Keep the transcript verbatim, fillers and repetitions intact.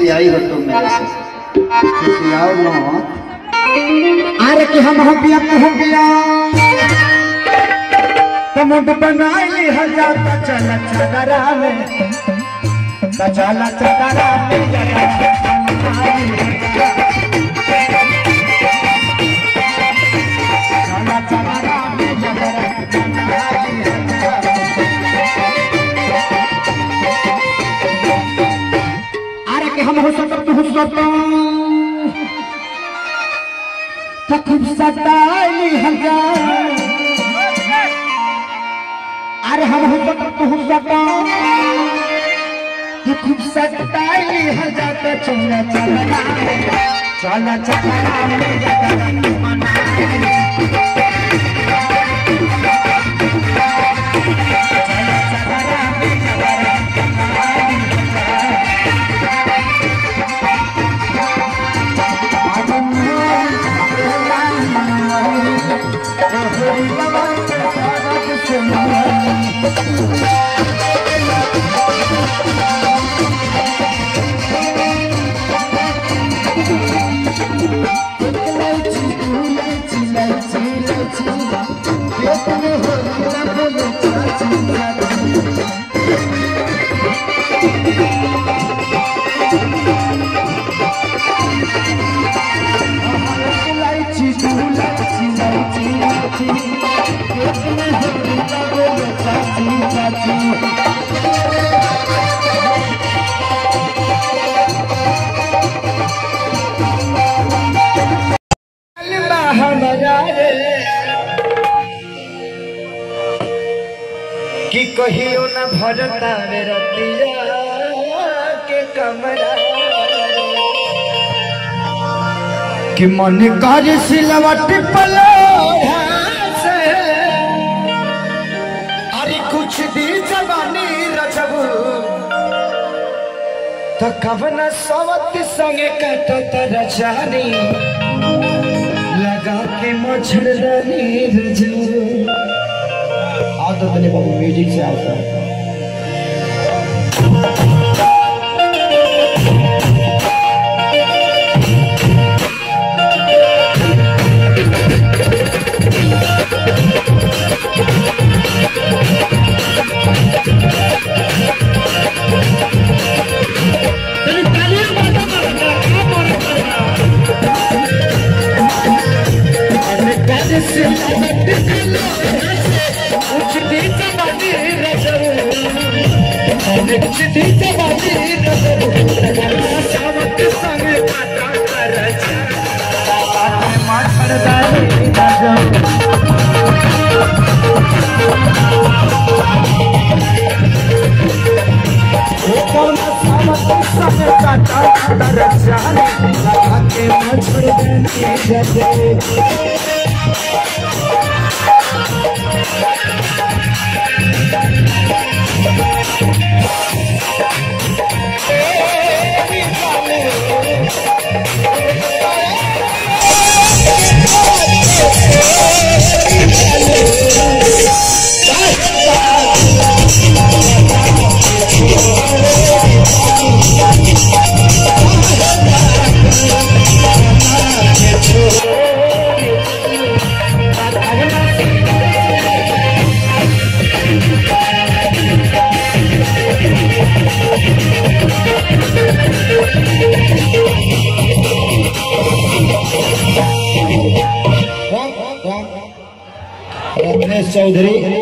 खिसियाई हो तुम मेरे से, खिसियाओ मत। अरे कि हम हो पिया तू हो पिया तमुद बनाई हजार चला चदरा में चला चदरा में चला चदरा में अरे कि हम हो सकते तू हो सकता खूब सताई हजार अरे हम हो सकते तू हो सकता खूब सताई हजार तो चला चला चला चला कि कहियो न भरता रतिया के कमरा कि मन कर सिलवट पलोढ़ा से अरे कुछ दी जवानी रजबू तो कवन सवत संगे कटत रचानी लगा के मच्छरदानी रजबू आता तने बाबू म्यूजिक से आता है चौधरी